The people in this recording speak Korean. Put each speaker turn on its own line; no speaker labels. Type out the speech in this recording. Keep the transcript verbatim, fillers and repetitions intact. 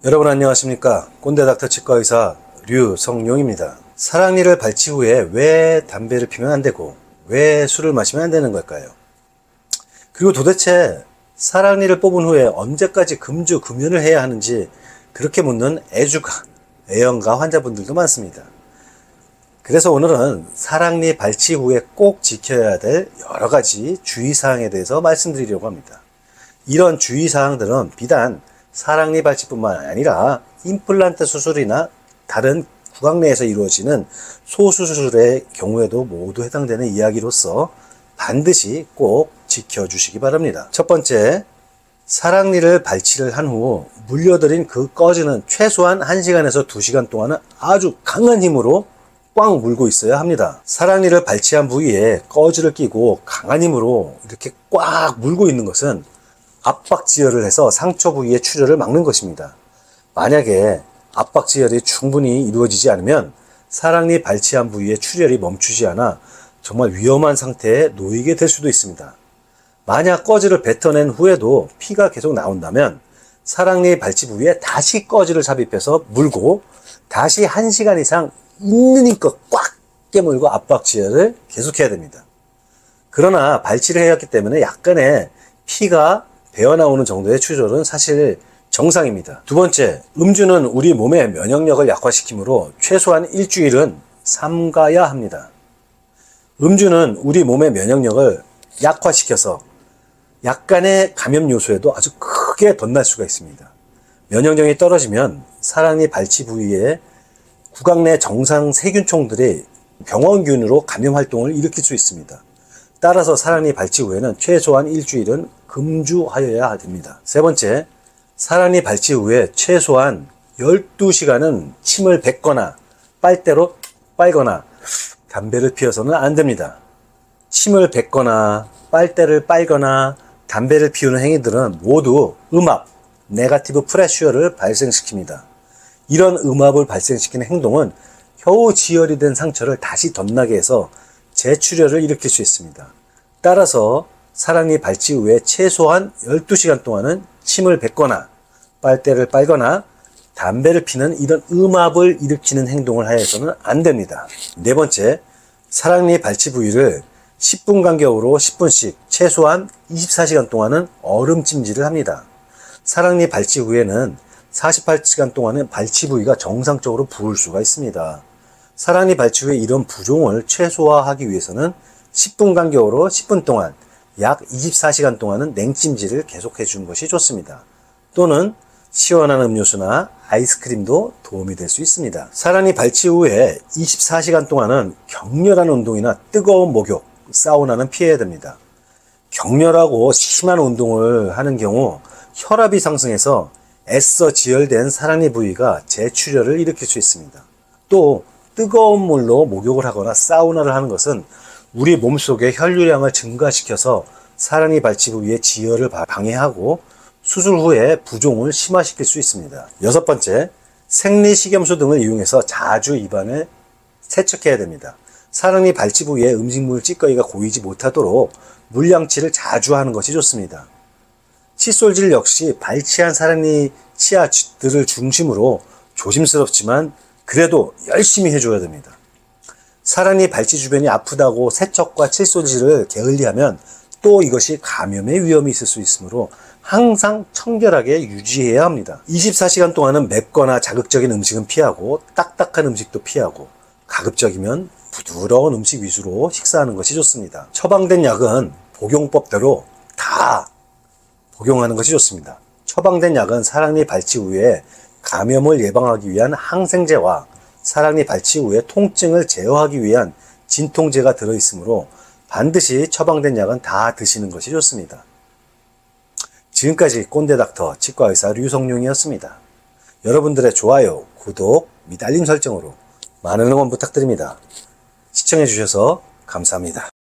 여러분 안녕하십니까. 꼰대닥터 치과의사 류성룡입니다. 사랑니를 발치 후에 왜 담배를 피면 안되고 왜 술을 마시면 안되는 걸까요? 그리고 도대체 사랑니를 뽑은 후에 언제까지 금주 금연을 해야 하는지 그렇게 묻는 애주가, 애연가 환자분들도 많습니다. 그래서 오늘은 사랑니 발치 후에 꼭 지켜야 될 여러가지 주의사항에 대해서 말씀드리려고 합니다. 이런 주의사항들은 비단 사랑니 발치뿐만 아니라 임플란트 수술이나 다른 구강내에서 이루어지는 소수술의 경우에도 모두 해당되는 이야기로서 반드시 꼭 지켜주시기 바랍니다. 첫 번째, 사랑니를 발치를 한 후 물려들인 그 꺼지는 최소한 한 시간에서 두 시간 동안은 아주 강한 힘으로 꽉 물고 있어야 합니다. 사랑니를 발치한 부위에 꺼지를 끼고 강한 힘으로 이렇게 꽉 물고 있는 것은 압박지혈을 해서 상처 부위의 출혈을 막는 것입니다. 만약에 압박지혈이 충분히 이루어지지 않으면 사랑니 발치한 부위의 출혈이 멈추지 않아 정말 위험한 상태에 놓이게 될 수도 있습니다. 만약 꺼지를 뱉어낸 후에도 피가 계속 나온다면 사랑니 발치 부위에 다시 꺼지를 삽입해서 물고 다시 한 시간 이상 있는 힘껏 꽉 깨물고 압박지혈을 계속해야 됩니다. 그러나 발치를 해왔기 때문에 약간의 피가 배어나오는 정도의 출혈은 사실 정상입니다. 두 번째, 음주는 우리 몸의 면역력을 약화시키므로 최소한 일주일은 삼가야 합니다. 음주는 우리 몸의 면역력을 약화시켜서 약간의 감염 요소에도 아주 크게 덧날 수가 있습니다. 면역력이 떨어지면 사랑니 발치 부위에 구강 내 정상 세균총들이 병원균으로 감염 활동을 일으킬 수 있습니다. 따라서 사랑니 발치 후에는 최소한 일주일은 금주하여야 됩니다. 세 번째, 사랑니 발치 후에 최소한 열두 시간은 침을 뱉거나 빨대로 빨거나 담배를 피워서는 안 됩니다. 침을 뱉거나 빨대를 빨거나 담배를 피우는 행위들은 모두 음압, 네거티브 프레셔를 발생시킵니다. 이런 음압을 발생시키는 행동은 겨우 지혈이 된 상처를 다시 덧나게 해서 재출혈을 일으킬 수 있습니다. 따라서 사랑니 발치 후에 최소한 열두 시간 동안은 침을 뱉거나 빨대를 빨거나 담배를 피는 이런 음압을 일으키는 행동을 하여서는 안 됩니다. 네 번째, 사랑니 발치 부위를 십 분 간격으로 십 분씩 최소한 이십사 시간 동안은 얼음찜질을 합니다. 사랑니 발치 후에는 사십팔 시간 동안은 발치 부위가 정상적으로 부을 수가 있습니다. 사랑니 발치 후에 이런 부종을 최소화하기 위해서는 십 분 간격으로 십 분 동안 약 이십사 시간 동안은 냉찜질을 계속해 주는 것이 좋습니다. 또는 시원한 음료수나 아이스크림도 도움이 될 수 있습니다. 사랑니 발치 후에 이십사 시간 동안은 격렬한 운동이나 뜨거운 목욕, 사우나는 피해야 됩니다. 격렬하고 심한 운동을 하는 경우 혈압이 상승해서 애써 지혈된 사랑니 부위가 재출혈을 일으킬 수 있습니다. 또 뜨거운 물로 목욕을 하거나 사우나를 하는 것은 우리 몸속의 혈류량을 증가시켜서 사랑니 발치 부위의 지혈을 방해하고 수술 후에 부종을 심화시킬 수 있습니다. 여섯 번째, 생리식염수 등을 이용해서 자주 입안을 세척해야 됩니다. 사랑니 발치 부위에 음식물 찌꺼기가 고이지 못하도록 물양치를 자주 하는 것이 좋습니다. 칫솔질 역시 발치한 사랑니 치아들을 중심으로 조심스럽지만 그래도 열심히 해줘야 됩니다. 사랑니 발치 주변이 아프다고 세척과 칫솔질을 게을리하면 또 이것이 감염의 위험이 있을 수 있으므로 항상 청결하게 유지해야 합니다. 이십사 시간 동안은 맵거나 자극적인 음식은 피하고 딱딱한 음식도 피하고 가급적이면 부드러운 음식 위주로 식사하는 것이 좋습니다. 처방된 약은 복용법대로 다 복용하는 것이 좋습니다. 처방된 약은 사랑니 발치 후에 감염을 예방하기 위한 항생제와 사랑니 발치 후에 통증을 제어하기 위한 진통제가 들어있으므로 반드시 처방된 약은 다 드시는 것이 좋습니다. 지금까지 꼰대닥터 치과의사 류성룡이었습니다. 여러분들의 좋아요, 구독, 및 알림 설정으로 많은 응원 부탁드립니다. 시청해주셔서 감사합니다.